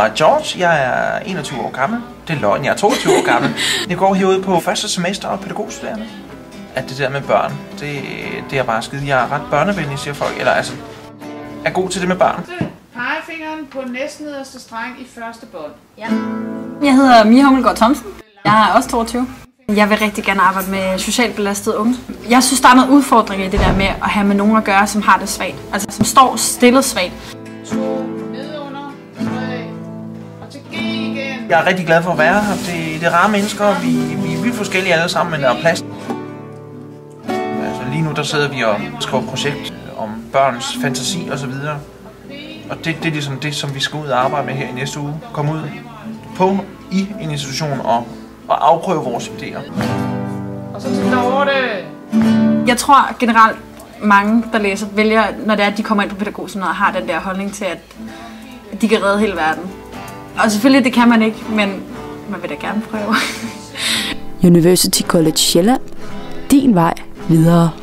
George, jeg er 21 år gammel. Det er løgn, jeg er 22 år gammel. Jeg går herude på første semester og pædagogstuderende. At det der med børn, det er bare skide. Jeg er ret børnevenlig, siger folk. Eller altså, er god til det med børn. Pegefingeren på næstnederste streng i første bånd. Ja. Jeg hedder Mia Hummelgaard Thomsen. Jeg er også 22. Jeg vil rigtig gerne arbejde med socialt belastede unge. Jeg synes, der er noget udfordring i det der med at have med nogen at gøre, som har det svagt. Altså, som står stillet svagt. 2, nedunder, 3, og til G igen. Jeg er rigtig glad for at være her. Det er rare mennesker. Vi er vildt forskellige alle sammen, men der er plads. Altså, lige nu der sidder vi og skriver et projekt om børns fantasi og så videre. Og det er ligesom det, som vi skal ud og arbejde med her i næste uge. Komme ud i en institution og afprøve vores idéer. Og så til Dorte. Jeg tror generelt, mange, der læser, vælger, når det er, at de kommer ind på pædagogseminariet, har den der holdning til, at de kan redde hele verden. Og selvfølgelig, det kan man ikke, men man vil da gerne prøve. University College Sjælland. Din vej videre.